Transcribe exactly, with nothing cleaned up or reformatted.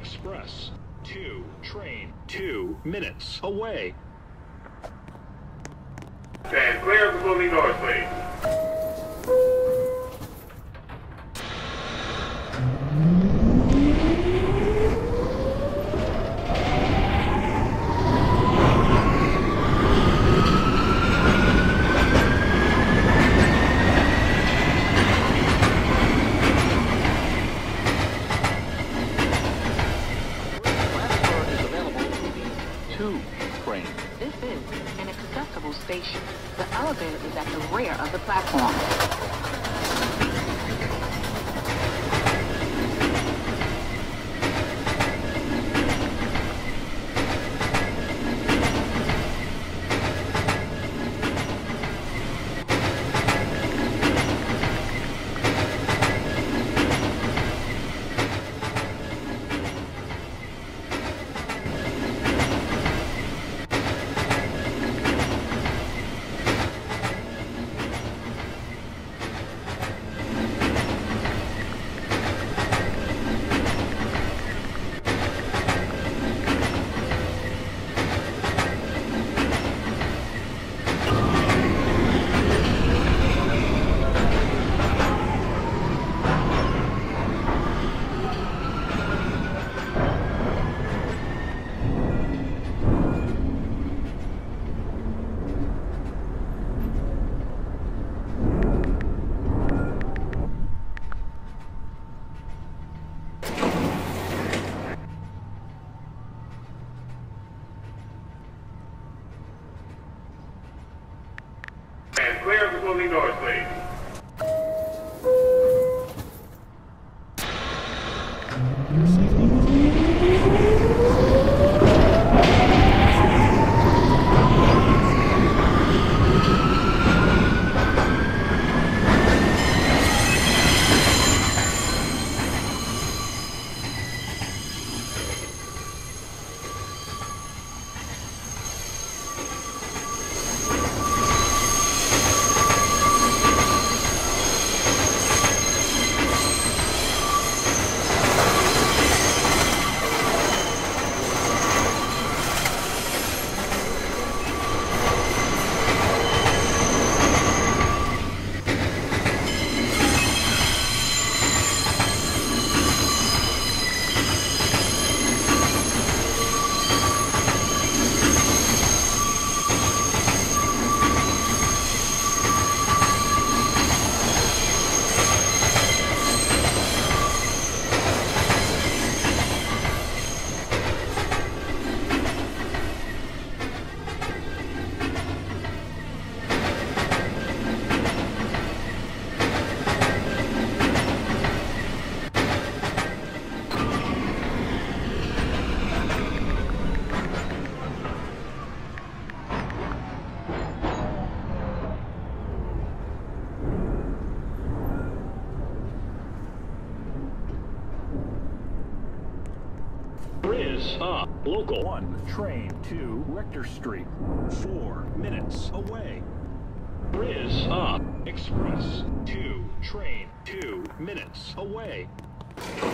Express. Two, train. Two minutes away. Stand clear of the moving doors, please. This is an accessible station. The elevator is at the rear of the platform. Stand clear of the moving doors, please. Is up. Local one, train to Rector Street. Four minutes away. Is up. Express. Two, train. Two minutes away.